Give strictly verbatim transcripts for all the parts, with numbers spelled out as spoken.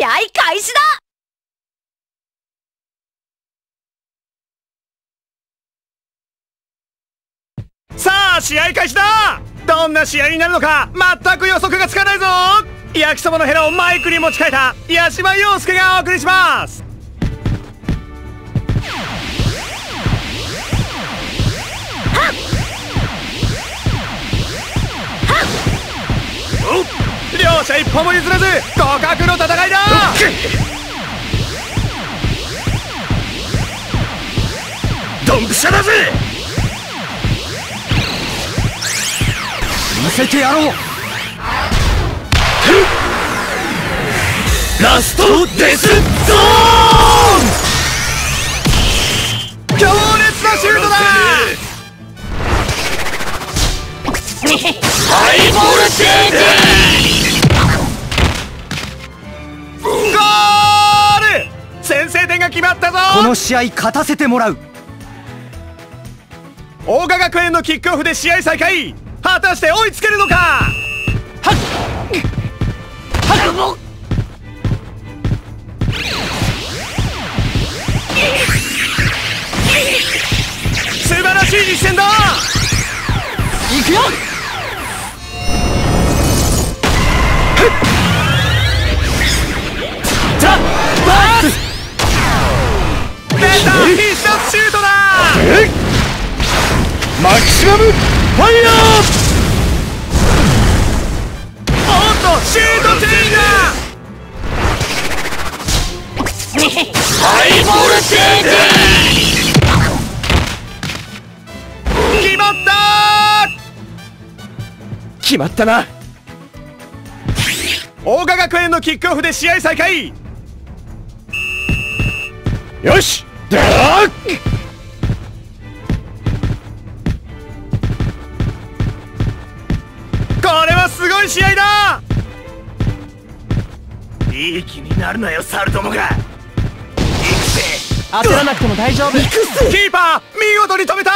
試合開始だ。 さあ試合開始だ。どんな試合になるのか全く予測がつかないぞ。焼きそばのヘラをマイクに持ち替えた八島陽介がお送りします。両者一歩も譲らず互角の戦いだ。ドンピシャだぜ。見せてやろう。ラストデスゾーン。強烈なシュートだ。ハイボルテージ。ゴール。先制点が決まったぞ。 この試合勝たせてもらう。 桜花学園のキックオフで試合再開。果たして追いつけるのか。はっはっ。素晴らしい実戦だ。いくよ。ザ・バース。出た必殺シュートだ。マキシマムファイヤー。おっとシュートチェインだ。ハイボルテージ。決まったー。決まったな。桜花学園のキックオフで試合再開。よしだー。これはすごい試合だ。いい気になるなよサルトモが。行くぜ。 焦らなくても大丈夫。 キーパー見事に止めた。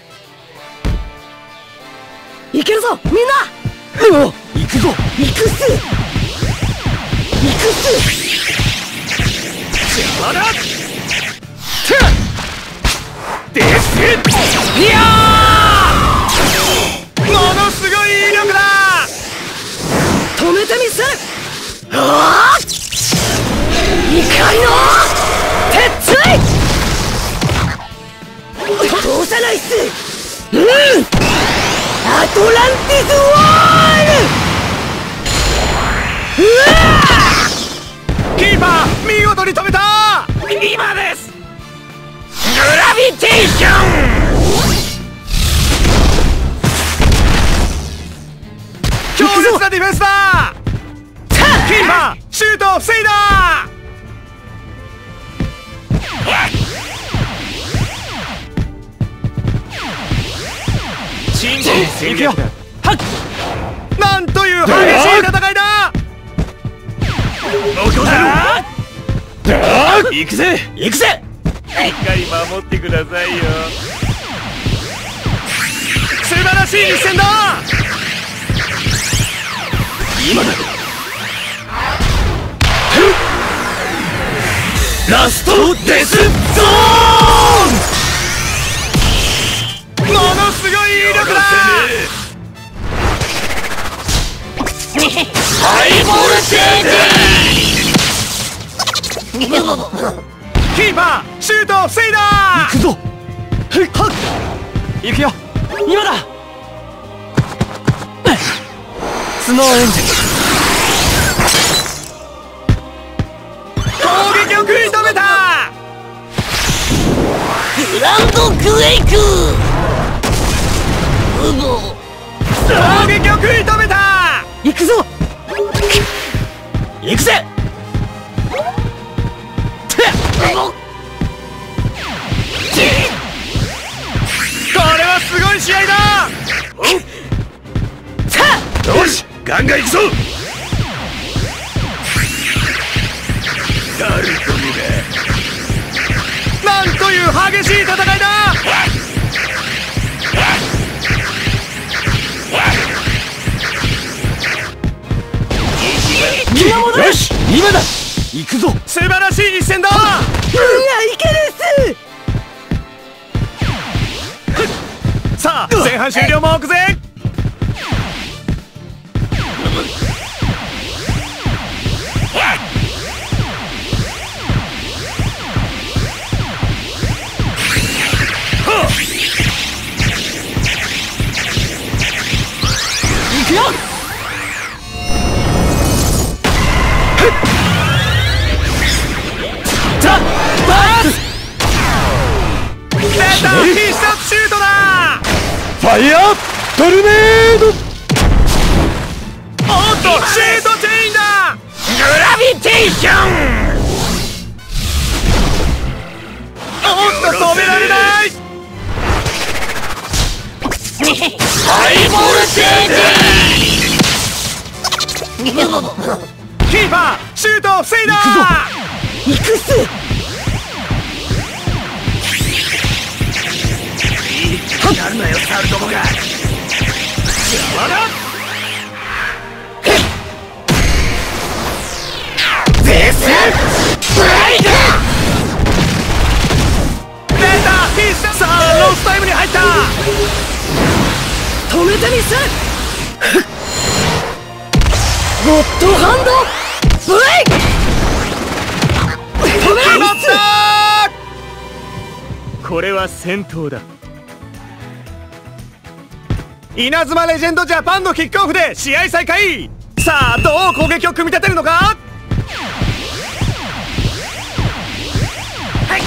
いけるぞみんな。 うお行くぞ。 行くっす行くっす。 邪魔だ。ですいやーものすごい威力だ。 止めてみせる。ああ怒りの鉄槌。通さないっす。うんアトランティスワール。うわキーパー見事に止めた。今です。グラビテーション。強烈なディフェンスだ。キーパーシュートを防いだ。チンジ戦略だ。はっなんという激しい戦いだ。行くぜ行くぜ。しっかり守ってくださいよ。素晴らしい一戦だ。今だ。ラストデスゾーン。ものすごい威力だ。ハイボルテージ。キーパーシュートを防いだ。行くぞ。はっ行くよ。今だ。スノーエンジン。攻撃を食い止めた。 グランドクエイク。うぼ攻撃を食い止めた。 行くぞ。 行くぜ。これはすごい試合だ。よしガンガン行くぞ。ダルトムがなんという激しい戦いだ。よし今だ。 行くぞ。 素晴らしい一戦だ。 運がいけるっす。さあ前半終了目前。 いくよ。 出た必殺シュートだ。 ファイアトルネード。 おっとシュートチェインだ。 グラビテーション。 おっと止められない。 ハイボルテージ。 キーパーシュートを防いだ。 行くっす。なるなよサルどもが。邪魔だ。デスブライク。 出た必殺。さあロスタイムに入った。 止めてみせ。ゴッドハンドブレイク。止め決まっろった。これは戦闘だ。稲妻レジェンドジャパンのキックオフで試合再開。さあどう攻撃を組み立てるのか。はい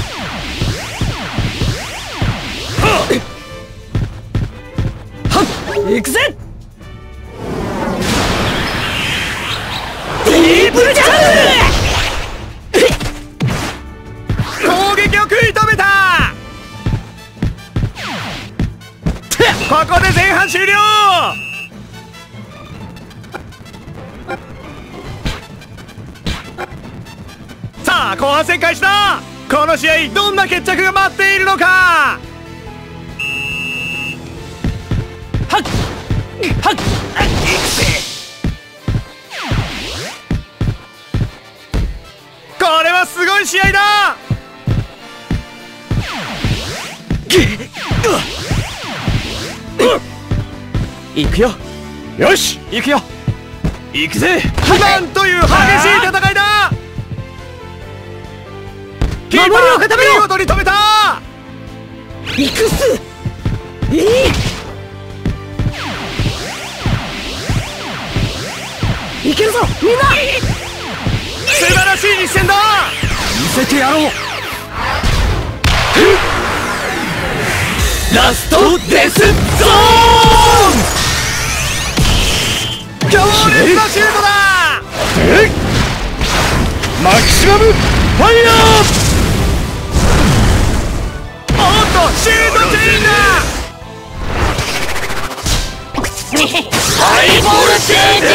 はっ行くぜ。ディープジャン攻撃を食い止めた。ここで前半終了。さあ後半戦開始だ。この試合どんな決着が待っているのか。 はっはっこれはすごい試合だ。 行くよ。よし行くよ。行くぜ。 なんという激しい戦いだ。キーパ守りを固めろ。 ー見事に止めた。 行くっす。いい。いけるぞみんな。 素晴らしい一戦だ。 見せてやろう。ラストデスゾーン。 強烈なシュートだ。 マキシマムファイヤおっとシュートチェインだ。 ハイボルテ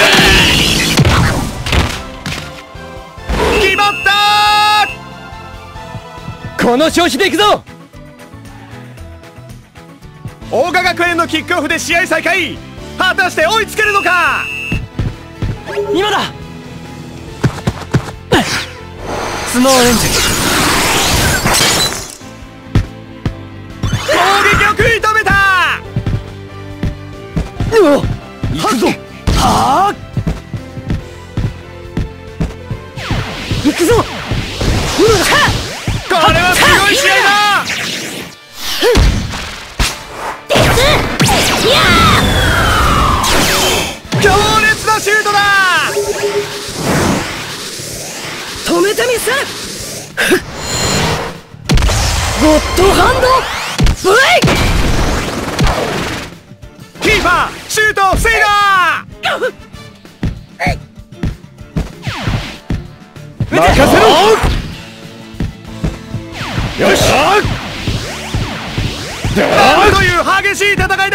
ージ。 決まった。 この調子でいくぞ。 桜花学園のキックオフで試合再開。果たして追いつけるのか。 今だ。スノーエンジン。 攻撃を食い止めた。 行くぞ。はあ行くぞ。 これはすごい試合だ。強烈なシュートだ。 止めてみせ。ゴッドハンドブレイク。 キーパーシュートを防いだ。 任せろ。よし。 なんという激しい戦いだ。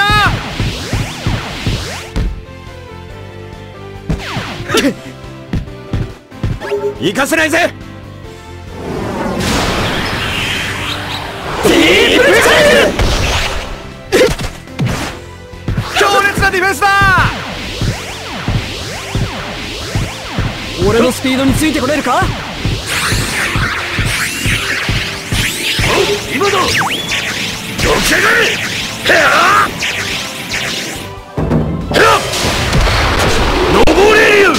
行かせないぜ。 ディープジャング。 強烈なディフェンスだ。 俺俺のスピードについてこれるか。 今だ。起き上がれ。へあへあ登れる。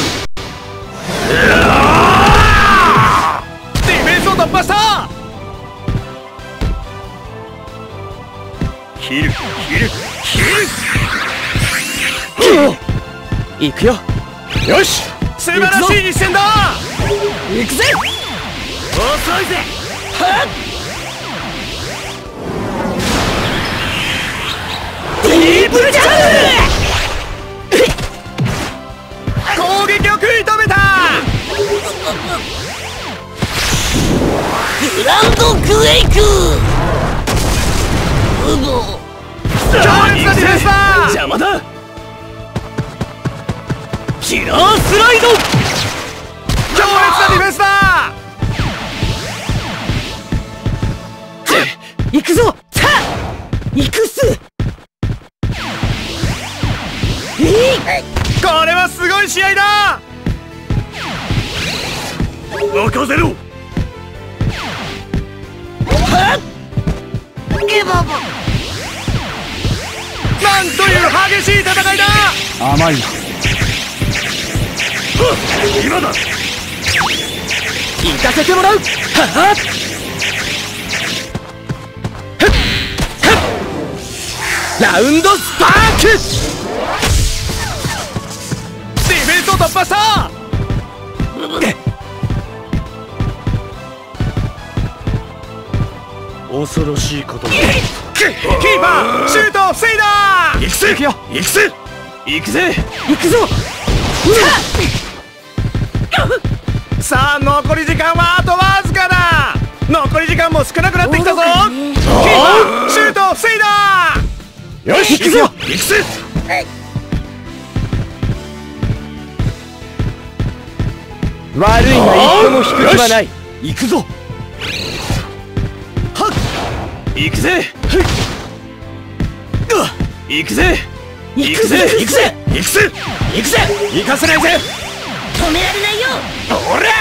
ディフェンスを突破した。 切る切る切る。 行くよ。 よし、 素晴らしい一戦だ。 行くぜ。 遅いぜ。 はっディープジャンプ。攻撃を食い止めた。 グランドクエイク。うご強烈なディフェンスだ。 邪魔だ。キラースライド。 強烈なディフェンスだ。 行くぞ。さあ行くっす。 これはすごい試合だ。 任せろ。 なんという激しい戦いだ。 甘いな。 今だ。 行かせてもらう。はっはっラウンドスパーク。 ディフェンスを突破した。 恐ろしいことだ。 キーパーシュートを防いだ。 行くぜ。行くよ。行くぜ。行くぜ。 行くぞ。 さあ残り時間はあとわずかだ。残り時間も少なくなってきたぞ。キーパーシュートを防いだ。 よし、 行くぞ。 行くぜ。 悪いが一歩も引く気はない。 行くぞ。はっ行くぜ。行くぜ。行くぜ。行くぜ。行くぜ。行くぜ。行かせないぜ。 止められないよ。 おら。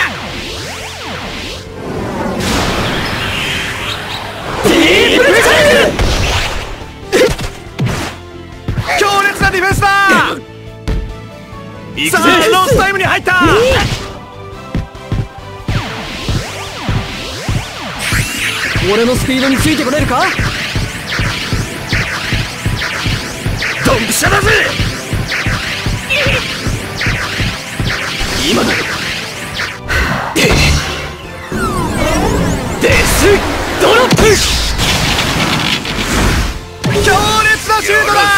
ディープジャンプ。強烈なディフェンスだ。 行くぜ。 さあロスタイムに入った。 俺のスピードについてこれるか。 ドンピシャだぜ。今だ。デスドロップ。 強烈なシュートだ。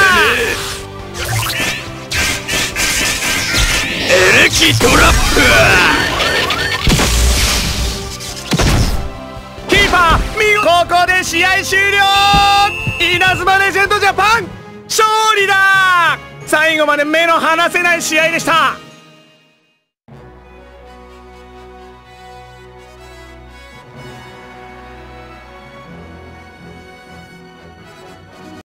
エレキトラップ。 キーパー見事。ここで試合終了。稲妻レジェンドジャパン勝利だ。最後まで目の離せない試合でした。